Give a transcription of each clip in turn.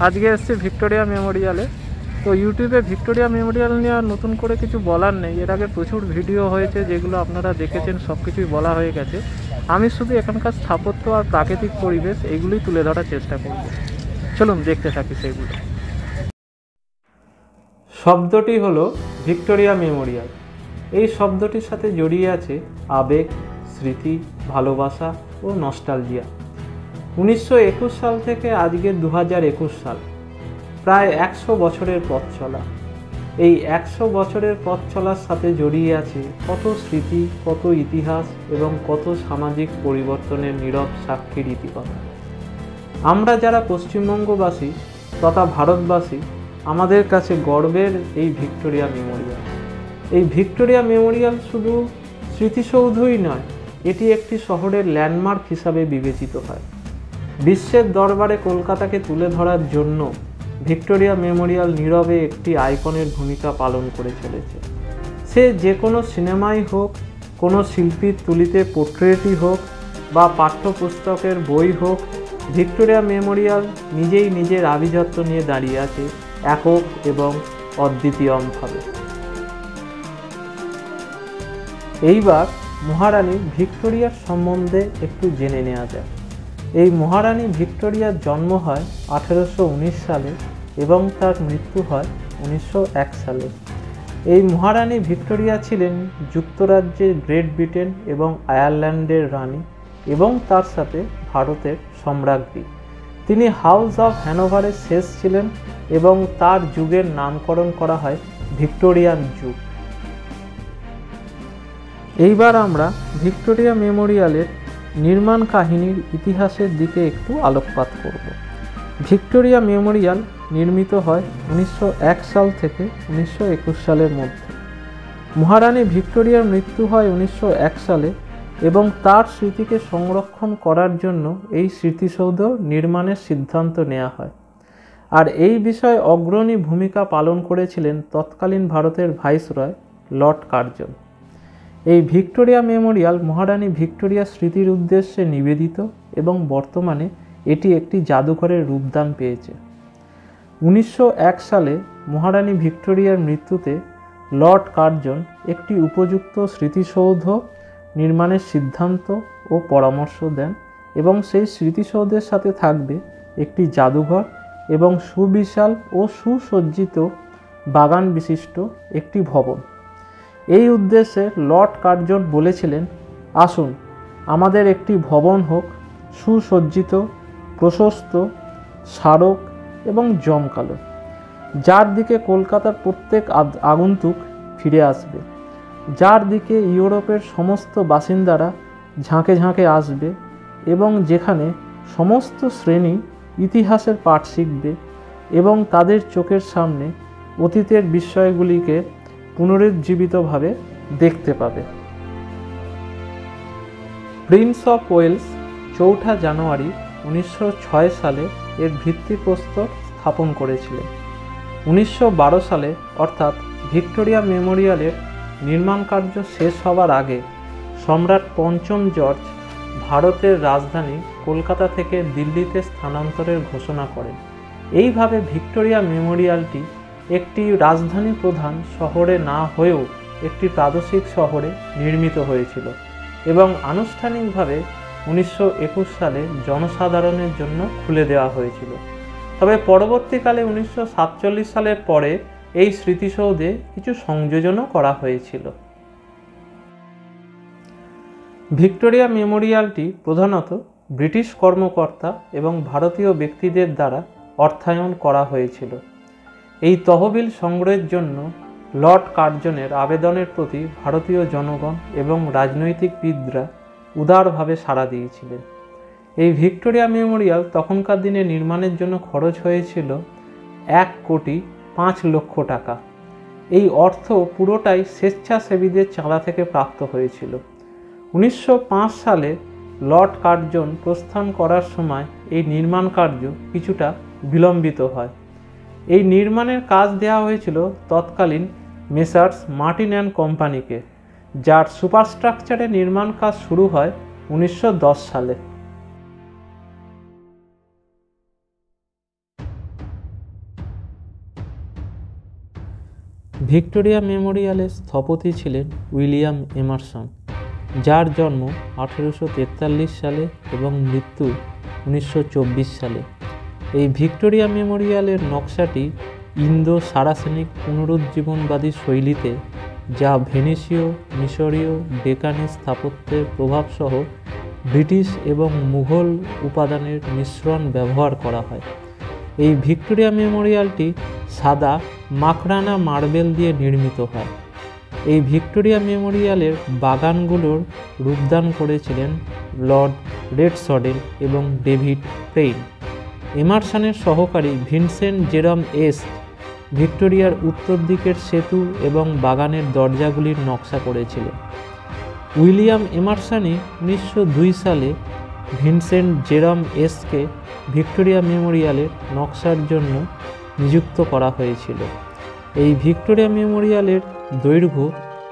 আজকে এসেছি ভিক্টোরিয়া মেমোরিয়ালে। তো ইউটিউবে ভিক্টোরিয়া মেমোরিয়াল নিয়ে আর নতুন করে কিছু বলার নেই, এর আগে প্রচুর ভিডিও হয়েছে যেগুলো আপনারা দেখেছেন, সব কিছুই বলা হয়ে গেছে। আমি শুধু এখানকার স্থাপত্য আর প্রাকৃতিক পরিবেশ এইগুলোই তুলে ধরার চেষ্টা করব। চলুন দেখতে থাকি সেইগুলো। শব্দটি হলো ভিক্টোরিয়া মেমোরিয়াল। এই শব্দটির সাথে জড়িয়ে আছে আবেগ, স্মৃতি, ভালোবাসা ও নস্টালজিয়া। 1921 সাল থেকে আজকে 2021 সাল, প্রায় 100 বছরের পথ চলা। এই 100 বছরের পথ চলার সাথে জড়িয়ে আছে কত স্মৃতি, কত ইতিহাস এবং কত সামাজিক পরিবর্তনের নীরব সাক্ষীর ইতিকথা। আমরা যারা পশ্চিমবঙ্গবাসী তথা ভারতবাসী, আমাদের কাছে গর্বের এই ভিক্টোরিয়া মেমোরিয়াল। এই ভিক্টোরিয়া মেমোরিয়াল শুধু স্মৃতিসৌধই নয়, এটি একটি শহরের ল্যান্ডমার্ক হিসাবে বিবেচিত হয়। বিশ্বের দরবারে কলকাতাকে তুলে ধরার জন্য ভিক্টোরিয়া মেমোরিয়াল নীরবে একটি আইকনের ভূমিকা পালন করে চলেছে। সে যে কোনো সিনেমাই হোক, কোনো শিল্পীর তুলিতে পোর্ট্রেটই হোক বা পাঠ্যপুস্তকের বই হোক, ভিক্টোরিয়া মেমোরিয়াল নিজেই নিজের আভিজাত্য নিয়ে দাঁড়িয়ে আছে একক এবং অদ্বিতীয়ভাবে। এইবার মহারানী ভিক্টোরিয়ার সম্বন্ধে একটু জেনে নেওয়া যায়। এই মহারানী ভিক্টোরিয়ার জন্ম হয় 1819 সালে এবং তার মৃত্যু হয় 1901 সালে। এই মহারানী ভিক্টোরিয়া ছিলেন যুক্তরাজ্যের গ্রেট ব্রিটেন এবং আয়ারল্যান্ডের রানী এবং তার সাথে ভারতের সম্রাজ্ঞী। তিনি হাউস অফ হ্যানোভারের শেষ ছিলেন এবং তার যুগের নামকরণ করা হয় ভিক্টোরিয়ান যুগ। এইবার আমরা ভিক্টোরিয়া মেমোরিয়ালের নির্মাণ কাহিনীর ইতিহাসের দিকে একটু আলোকপাত করব। ভিক্টোরিয়া মেমোরিয়াল নির্মিত হয় 1901 সাল থেকে 1921 সালের মধ্যে। মহারানী ভিক্টোরিয়ার মৃত্যু হয় 1901 সালে এবং তার স্মৃতিকে সংরক্ষণ করার জন্য এই স্মৃতিসৌধ নির্মাণের সিদ্ধান্ত নেওয়া হয়। আর এই বিষয়ে অগ্রণী ভূমিকা পালন করেছিলেন তৎকালীন ভারতের ভাইসরয় লর্ড কার্জন। এই ভিক্টোরিয়া মেমোরিয়াল মহারানী ভিক্টোরিয়ার স্মৃতির উদ্দেশ্যে নিবেদিত এবং বর্তমানে এটি একটি জাদুঘরের রূপদান পেয়েছে। 1901 সালে মহারানী ভিক্টোরিয়ার মৃত্যুতে লর্ড কার্জন একটি উপযুক্ত স্মৃতিসৌধ নির্মাণের সিদ্ধান্ত ও পরামর্শ দেন এবং সেই স্মৃতিসৌধের সাথে থাকবে একটি জাদুঘর এবং সুবিশাল ও সুসজ্জিত বাগান বিশিষ্ট একটি ভবন। এই উদ্দেশ্যে লর্ড কার্জন বলেছিলেন, আসুন আমাদের একটি ভবন হোক, সুসজ্জিত, প্রশস্ত, স্মারক এবং জমকালো, যার দিকে কলকাতার প্রত্যেক আগন্তুক ফিরে আসবে, যার দিকে ইউরোপের সমস্ত বাসিন্দারা ঝাঁকে ঝাঁকে আসবে এবং যেখানে সমস্ত শ্রেণী ইতিহাসের পাঠ শিখবে এবং তাদের চোখের সামনে অতীতের বিষয়গুলিকে পুনরুজ্জীবিতভাবে দেখতে পাবে। প্রিন্স অফ ওয়েলস 4 জানুয়ারি 1906 সালে এর ভিত্তিপ্রস্তর স্থাপন করেছিলেন। 1912 সালে অর্থাৎ ভিক্টোরিয়া মেমোরিয়ালের নির্মাণ কার্য শেষ হবার আগে সম্রাট পঞ্চম জর্জ ভারতের রাজধানী কলকাতা থেকে দিল্লিতে স্থানান্তরের ঘোষণা করেন। এইভাবে ভিক্টোরিয়া মেমোরিয়ালটি একটি রাজধানী প্রধান শহরে না হয়েও একটি প্রাদেশিক শহরে নির্মিত হয়েছিল এবং আনুষ্ঠানিকভাবে 1921 সালে জনসাধারণের জন্য খুলে দেওয়া হয়েছিল। তবে পরবর্তীকালে 1947 সালের পরে এই স্মৃতিসৌধে কিছু সংযোজনও করা হয়েছিল। ভিক্টোরিয়া মেমোরিয়ালটি প্রধানত ব্রিটিশ কর্মকর্তা এবং ভারতীয় ব্যক্তিদের দ্বারা অর্থায়ন করা হয়েছিল। এই তহবিল সংগ্রহের জন্য লর্ড কার্জনের আবেদনের প্রতি ভারতীয় জনগণ এবং রাজনৈতিকবিদরা উদারভাবে সাড়া দিয়েছিলেন। এই ভিক্টোরিয়া মেমোরিয়াল তখনকার দিনে নির্মাণের জন্য খরচ হয়েছিল 1,05,00,000 টাকা। এই অর্থ পুরোটাই স্বেচ্ছাসেবীদের চাঁদা থেকে প্রাপ্ত হয়েছিল। 1905 সালে লর্ড কার্জন প্রস্থান করার সময় এই নির্মাণ কার্য কিছুটা বিলম্বিত হয়। এই নির্মাণের কাজ দেওয়া হয়েছিল তৎকালীন মেসার্স মার্টিন অ্যান্ড কোম্পানিকে, যার সুপারস্ট্রাকচারে নির্মাণ কাজ শুরু হয় 1910 সালে। ভিক্টোরিয়া মেমোরিয়ালের স্থপতি ছিলেন উইলিয়াম এমারসন, যার জন্ম 1843 সালে এবং মৃত্যু 1924 সালে। এই ভিক্টোরিয়া মেমোরিয়ালের নকশাটি ইন্দো সারাসেনিক পুনরুজ্জীবনবাদী শৈলীতে, যা ভেনিসীয়, মিশরীয়, ডেকানি স্থাপত্যের প্রভাবসহ ব্রিটিশ এবং মুঘল উপাদানের মিশ্রণ ব্যবহার করা হয়। এই ভিক্টোরিয়া মেমোরিয়ালটি সাদা মাকরানা মার্বেল দিয়ে নির্মিত হয়। এই ভিক্টোরিয়া মেমোরিয়ালের বাগানগুলোর রূপদান করেছিলেন লর্ড রেডসডেল এবং ডেভিড পেইন। এমারসনের সহকারী ভিনসেন্ট জেরম এস্ট ভিক্টোরিয়ার উত্তর দিকের সেতু এবং বাগানের দরজাগুলির নকশা করেছিলেন। উইলিয়াম এমারসনই 1902 সালে ভিনসেন্ট জেরম এস্টকে ভিক্টোরিয়া মেমোরিয়ালের নকশার জন্য নিযুক্ত করা হয়েছিল। এই ভিক্টোরিয়া মেমোরিয়ালের দৈর্ঘ্য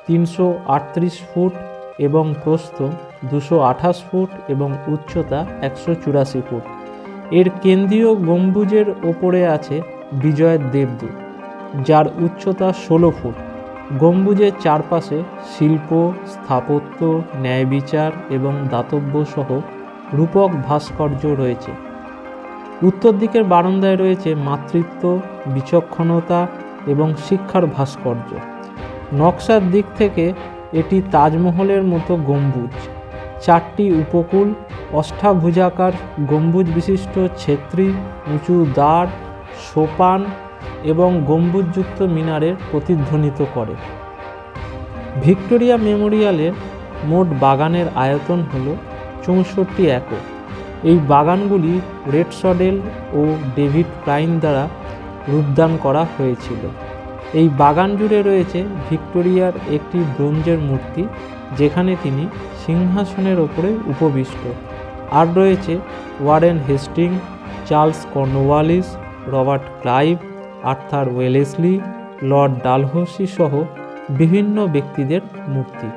338 ফুট এবং প্রস্থ 228 ফুট এবং উচ্চতা 184 ফুট। এর কেন্দ্রীয় গম্বুজের ওপরে আছে বিজয়ের দেবদূত, যার উচ্চতা 16 ফুট। গম্বুজের চারপাশে শিল্প, স্থাপত্য, ন্যায়বিচার এবং দাতব্য সহ রূপক ভাস্কর্য রয়েছে। উত্তর দিকের বারান্দায় রয়েছে মাতৃত্ব, বিচক্ষণতা এবং শিক্ষার ভাস্কর্য। নকশার দিক থেকে এটি তাজমহলের মতো গম্বুজ, 4টি উপকূল, অষ্টাভুজাকার গম্বুজ বিশিষ্ট ছেত্রী, উঁচু দ্বার, সোপান এবং গম্বুজযুক্ত মিনারের প্রতিধ্বনিত করে। ভিক্টোরিয়া মেমোরিয়ালের মোট বাগানের আয়তন হল 64 একর। এই বাগানগুলি রেডসডেল ও ডেভিড পেইন দ্বারা রূপদান করা হয়েছিল। এই বাগান জুড়ে রয়েছে ভিক্টোরিয়ার একটি ব্রোঞ্জের মূর্তি, যেখানে তিনি সিংহাসনের ওপরে উপবিষ্ট। আর রয়েছে Warren Hasting, Charles Cornwallis, Robert Clive, Arthur Wellesley, Lord Dalhousie সহ বিভিন্ন ব্যক্তিদের মূর্তি।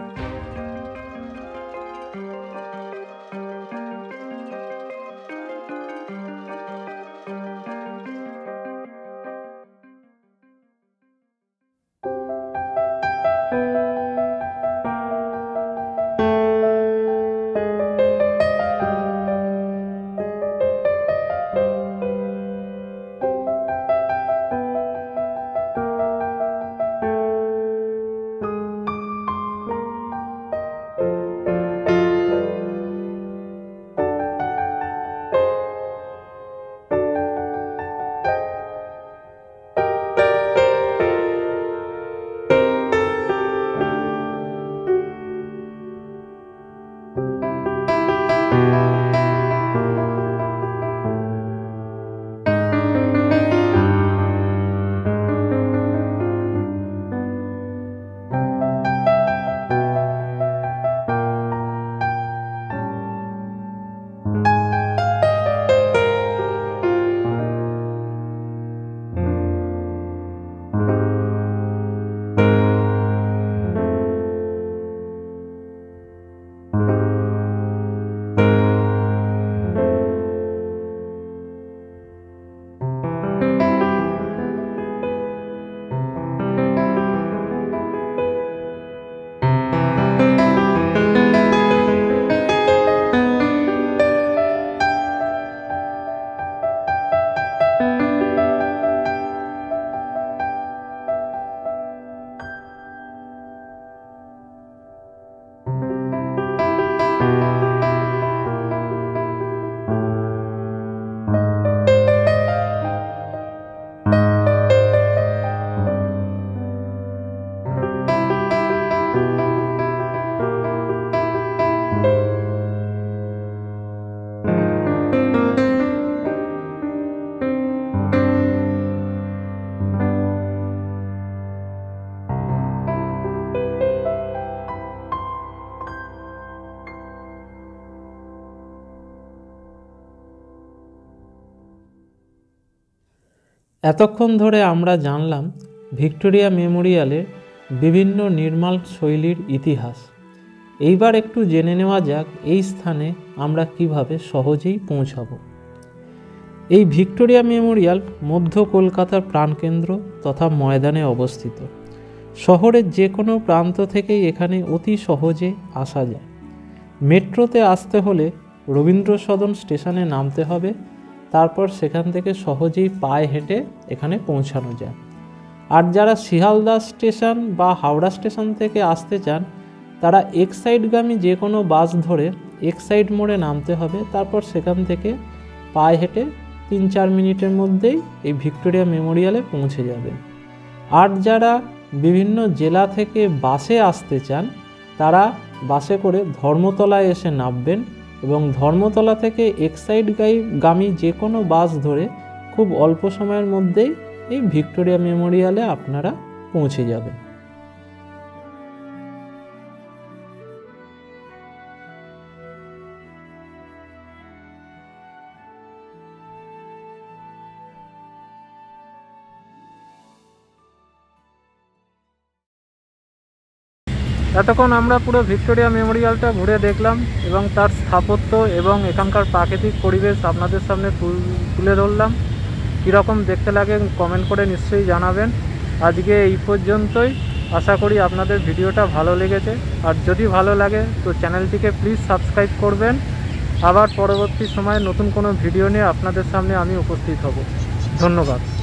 এতক্ষণ ধরে আমরা জানলাম ভিক্টোরিয়া মেমোরিয়ালের বিভিন্ন নির্মাণ শৈলীর ইতিহাস। এইবার একটু জেনে নেওয়া যাক এই স্থানে আমরা কিভাবে সহজেই পৌঁছাব। এই ভিক্টোরিয়া মেমোরিয়াল মধ্য কলকাতার প্রাণকেন্দ্র তথা ময়দানে অবস্থিত। শহরের যে কোনো প্রান্ত থেকেই এখানে অতি সহজে আসা যায়। মেট্রোতে আসতে হলে রবীন্দ্র সদন স্টেশনে নামতে হবে, তারপর সেখান থেকে সহজেই পায়ে হেঁটে এখানে পৌঁছানো যায়। আর যারা শিয়ালদা স্টেশন বা হাওড়া স্টেশন থেকে আসতে চান তারা এক্সাইডগামী যে কোনো বাস ধরে এক্সাইড মোড়ে নামতে হবে, তারপর সেখান থেকে পায়ে হেঁটে 3-4 মিনিটের মধ্যেই এই ভিক্টোরিয়া মেমোরিয়ালে পৌঁছে যাবেন। আর যারা বিভিন্ন জেলা থেকে বাসে আসতে চান তারা বাসে করে ধর্মতলায় এসে নামবেন এবং ধর্মতলা থেকে এক্সাইডগামী যে কোনো বাস ধরে খুব অল্প সময়ের মধ্যেই এই ভিক্টোরিয়া মেমোরিয়ালে আপনারা পৌঁছে যাবেন। এতক্ষণ আমরা পুরো ভিক্টোরিয়া মেমোরিয়ালটা ঘুরে দেখলাম এবং তার স্থাপত্য এবং এখানকার প্রাকৃতিক পরিবেশ আপনাদের সামনে তুলে ধরলাম। কীরকম দেখতে লাগে কমেন্ট করে নিশ্চয়ই জানাবেন। আজকে এই পর্যন্তই, আশা করি আপনাদের ভিডিওটা ভালো লেগেছে। আর যদি ভালো লাগে তো চ্যানেলটিকে প্লিজ সাবস্ক্রাইব করবেন। আবার পরবর্তী সময়ে নতুন কোনো ভিডিও নিয়ে আপনাদের সামনে আমি উপস্থিত হব। ধন্যবাদ।